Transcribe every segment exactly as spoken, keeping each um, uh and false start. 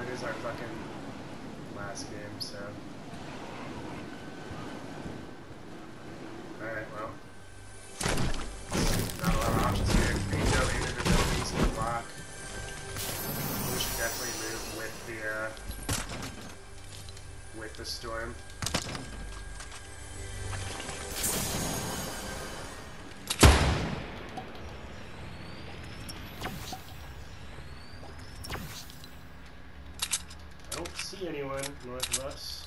it is our fucking last game, so. Alright, well. Not a lot of options here. We can go into the buildings and block. We should definitely move with the, uh, with the storm. I don't see anyone north of us.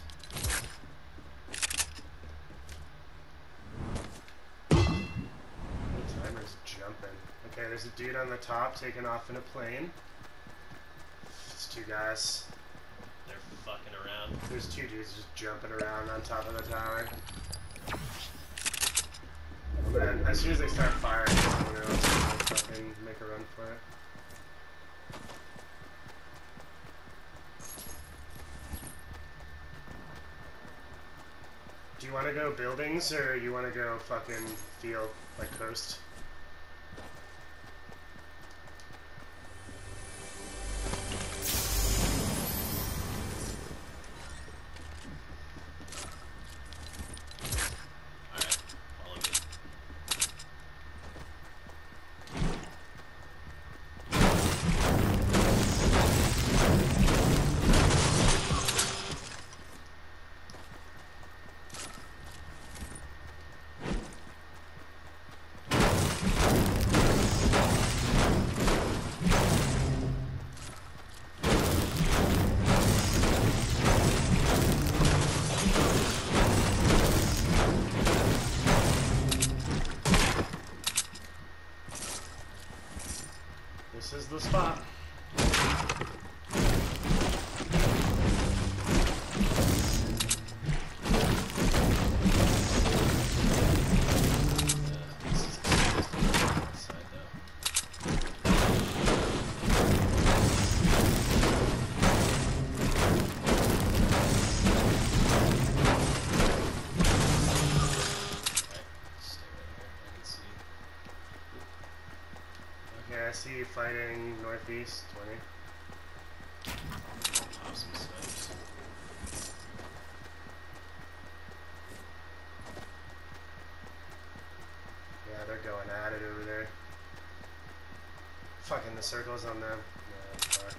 The timer's jumping. Okay, there's a dude on the top taking off in a plane. It's two guys. They're fucking around. There's two dudes just jumping around on top of the tower. And then, as soon as they start firing, someone else will fucking make a run for it. Do you want to go buildings, or you want to go fucking field, like coast? Alright, follow me. This is the spot. I see you fighting northeast, twenty. Awesome steps. Yeah, they're going at it over there. Fucking the circles on them. Yeah, that's far.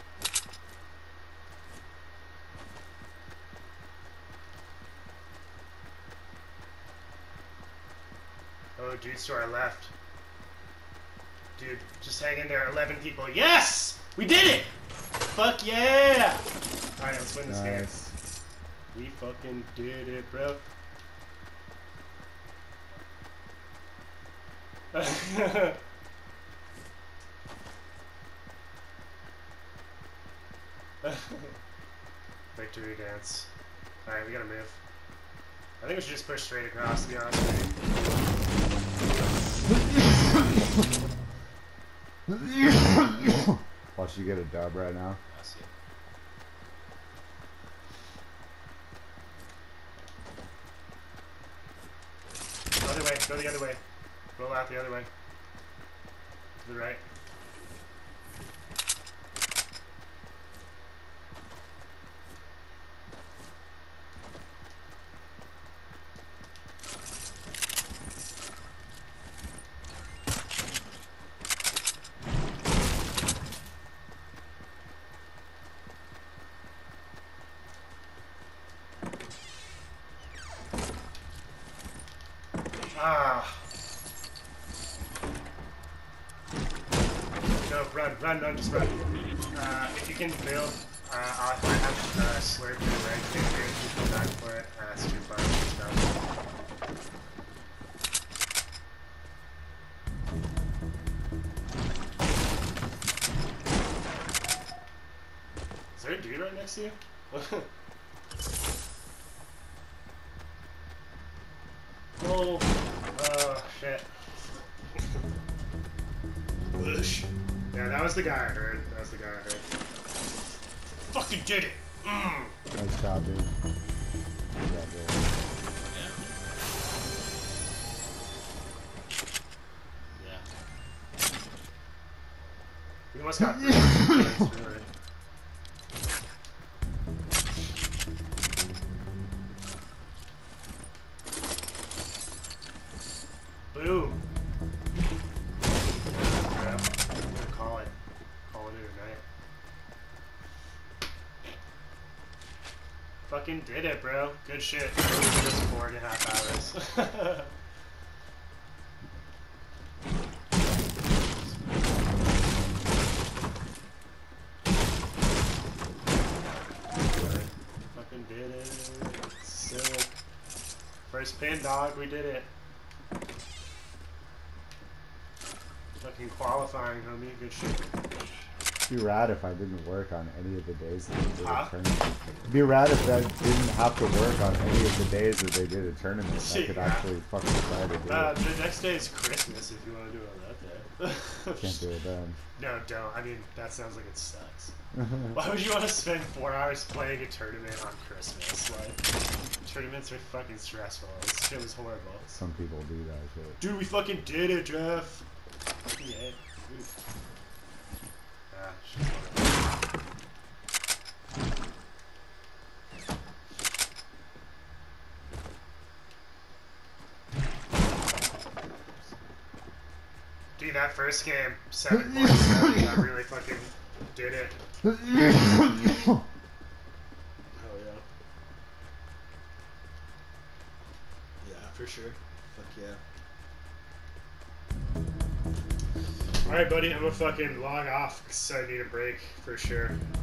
Oh, dudes to our left. Dude, just hang in there. eleven people. Yes! We did it! Fuck yeah! Alright, let's win this Nice. game. We fucking did it, bro. Victory dance. Alright, we gotta move. I think we should just push straight across, to be honest with you. Watch you get a dub right now. I see. Other way, go the other way. Roll out the other way. To the right. Ah. No, run, run, run, just run. Uh, if you can build, uh, I'll, I have uh, slurp in the right thing here if you come back for it. Uh, it's too far. Is there a dude right next to you? Oh, oh, shit. Whoosh. Yeah, that was the guy I heard. That was the guy I heard. Fucking did it! Mm. Nice job, dude. Good job, dude. Yeah. We almost got three. Fucking did it, bro. Good shit. It was just four and a half hours. Fucking did it. Sick. First pin, dog. We did it. Fucking qualifying, homie. Good shit. It'd be rad if I didn't work on any of the days that they did Huh? a tournament. It'd be rad if I didn't have to work on any of the days that they did a tournament. I could Yeah. actually fucking try to do Uh, it. the next day is Christmas if you want to do it on that day. Can't do it then. No, don't. I mean, that sounds like it sucks. Why would you want to spend four hours playing a tournament on Christmas? Like, tournaments are fucking stressful. This shit was horrible. Some people do that shit. Dude, we fucking did it, Jeff. Yeah. Dude. Ah, shit's horrible. Dude, that first game, seven points, I really fucking did it. Oh yeah. Yeah, for sure. Fuck yeah. Alright, buddy, I'm gonna fucking log off because I need a break for sure.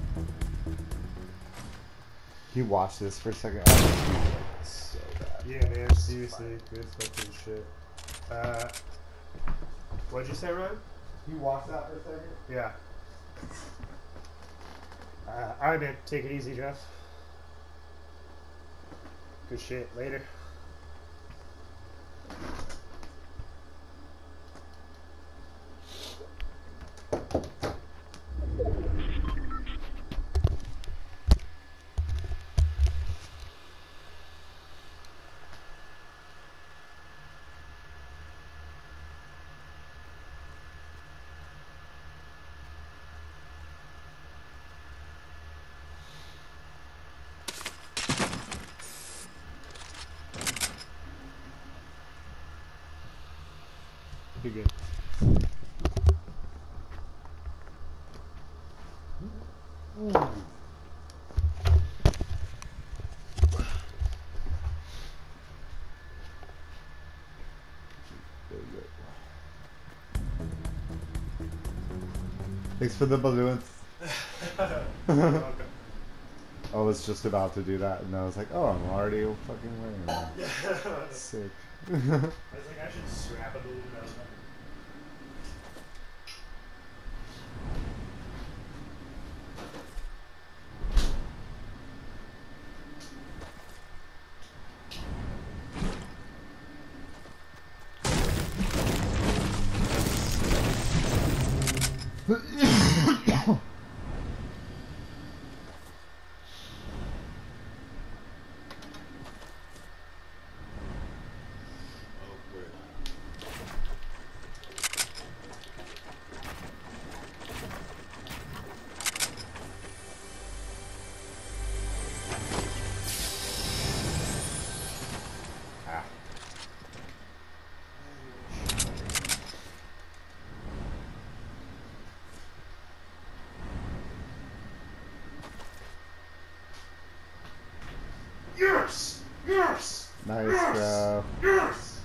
Can you watch this for a second? Oh, so bad. Yeah, man, seriously, good fucking shit. Uh, what'd you say, Ryan? Can you watch that for a second? Yeah. Uh, alright, man, take it easy, Jeff. Good shit, later. You're good. Thanks for the balloons. Welcome. I was just about to do that, and I was like, oh, I'm already fucking wearing one. I Sick. was like, I should strap a balloon on. Yes! Yes! Nice, yes! bro. Yes!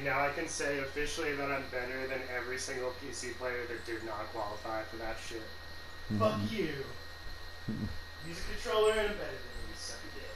Dude, now I can say officially that I'm better than every single P C player that did not qualify for that shit. Mhm. Fuck you. Use a controller and I'm better than you, suck a dick.